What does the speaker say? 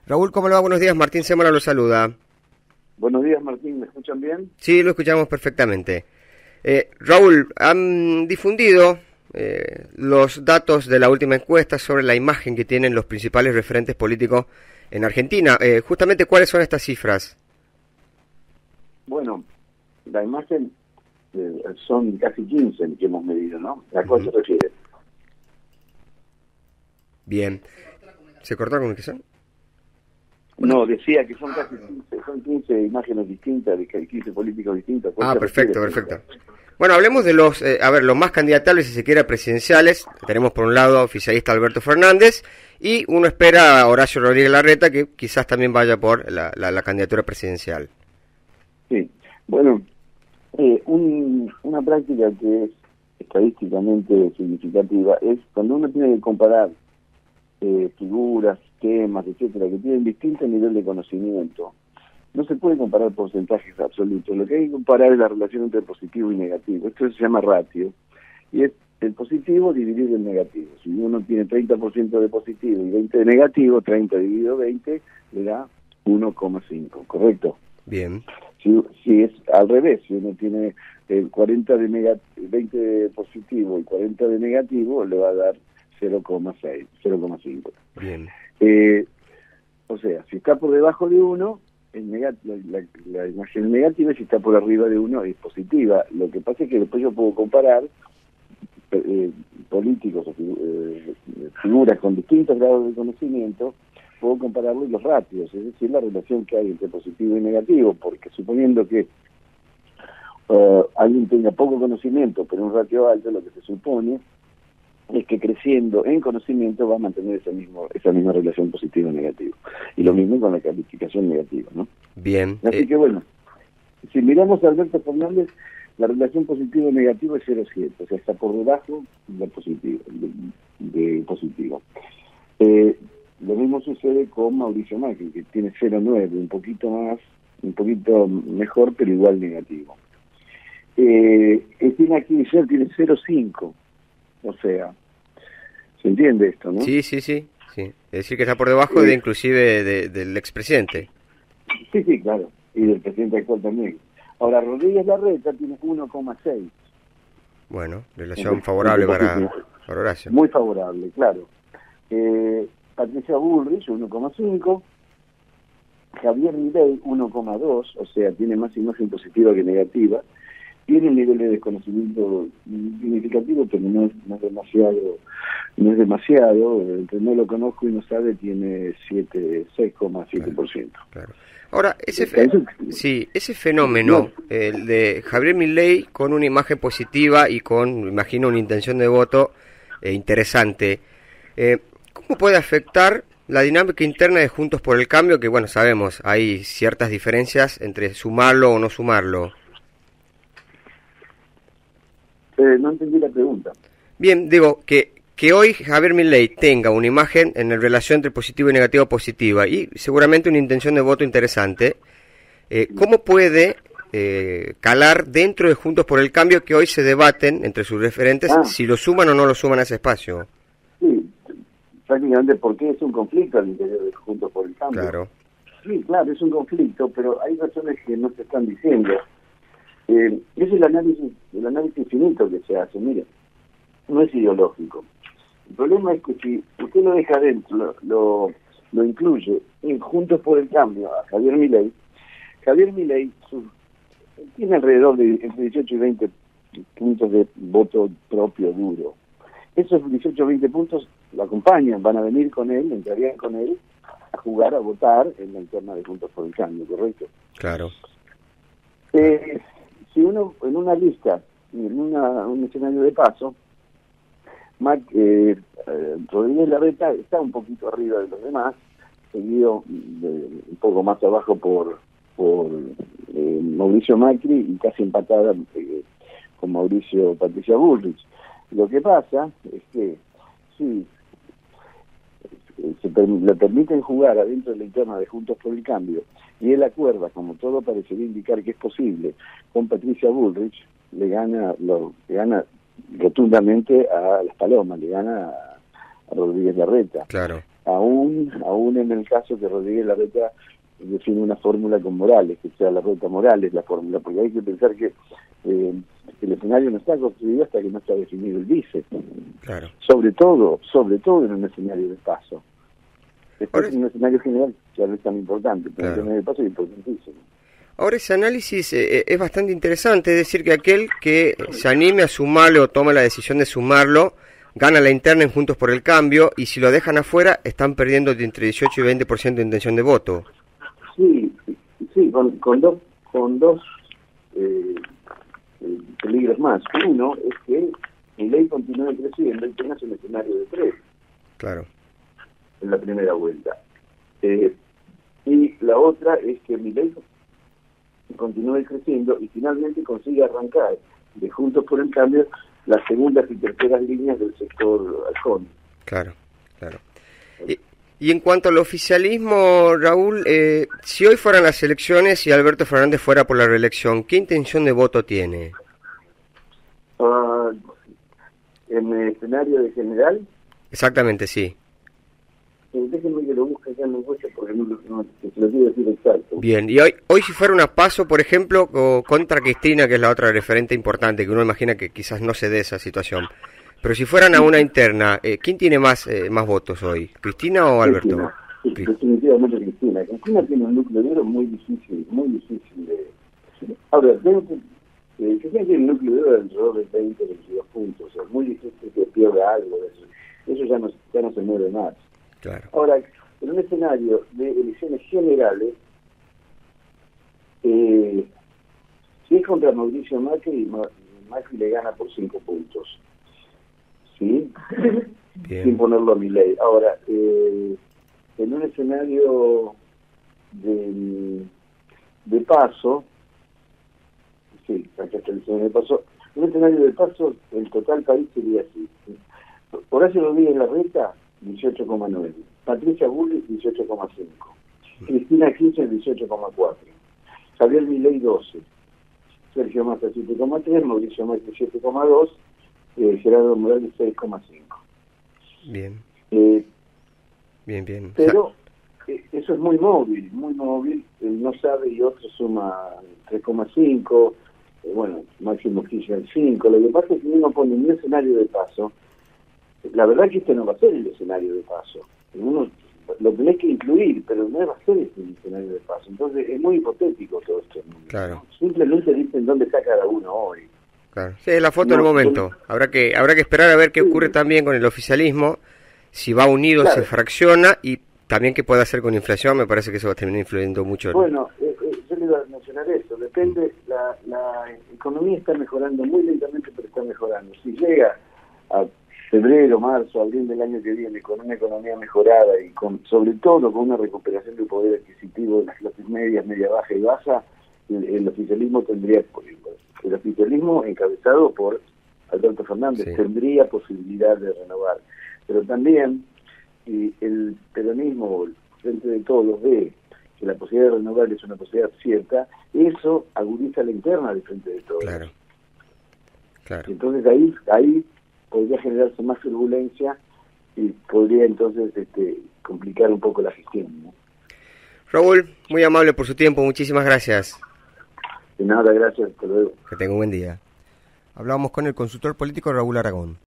Raúl, ¿cómo le va? Buenos días, Martín Semana lo saluda. Buenos días, Martín, ¿me escuchan bien? Sí, lo escuchamos perfectamente. Raúl, han difundido los datos de la última encuesta sobre la imagen que tienen los principales referentes políticos en Argentina. Justamente, ¿cuáles son estas cifras? Bueno, la imagen son casi 15 que hemos medido, ¿no? ¿A cuál se refiere? Bien. ¿Se cortó la comunicación? No, decía que son casi 15, son 15 imágenes distintas, de 15 políticos distintos. Perfecto. Bueno, hablemos de los más candidatables, si se quiere, presidenciales. Tenemos por un lado oficialista Alberto Fernández y uno espera a Horacio Rodríguez Larreta, que quizás también vaya por la candidatura presidencial. Sí, bueno, una práctica que es estadísticamente significativa es cuando uno tiene que comparar figuras, temas, etcétera, que tienen distinto nivel de conocimiento. No se puede comparar porcentajes absolutos. Lo que hay que comparar es la relación entre positivo y negativo. Esto se llama ratio. Y es el positivo dividido el negativo. Si uno tiene 30% de positivo y 20 de negativo, 30 dividido 20 le da 1,5, ¿correcto? Bien. Si es al revés, si uno tiene 20 de positivo y 40 de negativo, le va a dar 0,6, 0,5. Bien. O sea, si está por debajo de 1, la imagen es negativa, y si está por arriba de 1 es positiva. Lo que pasa es que después yo puedo comparar políticos o figuras con distintos grados de conocimiento, puedo compararlos los ratios, es decir, la relación que hay entre positivo y negativo, porque suponiendo que alguien tenga poco conocimiento pero un ratio alto, lo que se supone es que creciendo en conocimiento va a mantener esa misma relación positivo y negativo. Y lo mismo con la calificación negativa, ¿no? Bien. Así que bueno, si miramos a Alberto Fernández, la relación positivo y negativo es 0,7, o sea, está por debajo de positivo. Lo mismo sucede con Mauricio Macri, que tiene 0,9, un poquito mejor, pero igual negativo. Cristina Kirchner tiene 0,5. O sea, ¿se entiende esto, no? Sí. Es decir, que está por debajo de inclusive del expresidente. Sí, claro. Y del presidente actual también. Ahora, Rodríguez Larreta tiene 1,6. Bueno, relación favorable para Horacio. Muy favorable, claro. Patricia Bullrich, 1,5. Javier Milei, 1,2. O sea, tiene más imagen positiva que negativa. Tiene un nivel de desconocimiento significativo, pero no es demasiado. El que no lo conozco y no sabe tiene 6,7%. Claro. Ahora, ese fenómeno, el de Javier Milei con una imagen positiva y con, imagino, una intención de voto interesante, ¿cómo puede afectar la dinámica interna de Juntos por el Cambio? Que, bueno, sabemos, hay ciertas diferencias entre sumarlo o no sumarlo. No entendí la pregunta. Bien, digo que hoy Javier Milei tenga una imagen en la relación entre positivo y negativo positiva y seguramente una intención de voto interesante, ¿cómo puede calar dentro de Juntos por el Cambio, que hoy se debaten entre sus referentes si lo suman o no lo suman a ese espacio? Sí, prácticamente porque es un conflicto al interior de Juntos por el Cambio. Claro. Sí, claro, es un conflicto, pero hay razones que no se están diciendo. Es el análisis finito que se hace, mire, no es ideológico. El problema es que si usted lo deja dentro, lo incluye en Juntos por el Cambio a Javier Milei tiene alrededor de entre 18 y 20 puntos de voto propio duro. Esos 18 o 20 puntos lo acompañan, van a venir con él, entrarían con él a jugar, a votar en la interna de Juntos por el Cambio, ¿correcto? Claro. Si uno en una lista, en un escenario de paso, Rodríguez Larreta está un poquito arriba de los demás, seguido un poco más abajo por Mauricio Macri y casi empatada con Patricia Bullrich. Lo que pasa es que si le permiten jugar adentro de la interna de Juntos por el Cambio y él acuerda, como todo parecería indicar que es posible, con Patricia Bullrich, le gana rotundamente a Las Palomas, le gana a Rodríguez Larreta. Claro. aún en el caso que Rodríguez Larreta define una fórmula con Morales, que sea Larreta Morales la fórmula, porque hay que pensar que el escenario no está construido hasta que no está definido el vice. Claro. Sobre todo en un escenario de paso. Después en un escenario general ya no es tan importante, pero el escenario de paso es importantísimo. Ahora ese análisis es bastante interesante, es decir, que aquel que se anime a sumarlo o toma la decisión de sumarlo, gana la interna en Juntos por el Cambio, y si lo dejan afuera, están perdiendo de entre 18 y 20% de intención de voto. Sí, con dos peligros más. Uno es que Milei continúe creciendo y tengas un escenario de 3. Claro. En la primera vuelta. Y la otra es que Milei continúe creciendo y finalmente consiga arrancar de Juntos por el Cambio las segundas y terceras líneas del sector halcón. Claro. Y en cuanto al oficialismo, Raúl, si hoy fueran las elecciones y Alberto Fernández fuera por la reelección, ¿qué intención de voto tiene? ¿En el escenario de general? Exactamente, sí. Déjenme que lo busque acá en mi coche porque no se lo quiero decir exacto. Bien, y hoy si fuera una PASO, por ejemplo, contra Cristina, que es la otra referente importante, que uno imagina que quizás no se dé esa situación, pero si fueran a una interna, ¿quién tiene más votos hoy? ¿Cristina o Alberto? Definitivamente Cristina. Cristina tiene un núcleo duro muy difícil de... Ahora, Cristina tiene un núcleo duro de alrededor de 20, 22 puntos, o sea, es muy difícil que pierda algo de eso. Eso ya no se mueve más. Claro. Ahora, en un escenario de elecciones generales, si es contra Mauricio Macri, Macri le gana por 5 puntos. ¿Sí? Bien. Sin ponerlo a Milei. Ahora, en un escenario de paso, sí, acá está el escenario de paso, en un escenario de paso, el total país sería así. Horacio Rodríguez Larreta, 18,9. Patricia Bullrich, 18,5. Cristina Kirchner, 18,4. Javier Milei, 12. Sergio Massa, 7,3. Mauricio Macri, 7,2. Gerardo Morales, 6,5. Bien. Bien. Pero eso es muy móvil. El no sabe y otro suma 3,5. Bueno, Máximo Kirchner, 5. Lo que pasa es que uno pone un escenario de paso. La verdad que este no va a ser el escenario de paso. Uno lo tenés que incluir, pero no va a ser este escenario de paso. Entonces es muy hipotético todo esto. Claro. Simplemente dicen dónde está cada uno hoy. Claro. Sí, es la foto del momento. Habrá que esperar a ver qué ocurre también con el oficialismo. Si va unido, se fracciona, y también qué puede hacer con inflación. Me parece que eso va a terminar influyendo mucho. Bueno, yo le iba a mencionar eso. Depende, la economía está mejorando muy lentamente, pero está mejorando. Si llega a febrero, marzo, abril del año que viene con una economía mejorada y sobre todo con una recuperación del poder adquisitivo de las clases medias, media baja y baja, el oficialismo tendría, el oficialismo encabezado por Alberto Fernández, tendría posibilidad de renovar. Pero también el peronismo, frente de todos, ve que la posibilidad de renovar es una posibilidad cierta, eso agudiza la interna de frente de todos. Claro. Entonces ahí podría generarse más turbulencia y podría entonces complicar un poco la gestión, ¿no? Raúl, muy amable por su tiempo, muchísimas gracias. De nada, gracias, hasta luego. Que tenga un buen día. Hablábamos con el consultor político Raúl Aragón.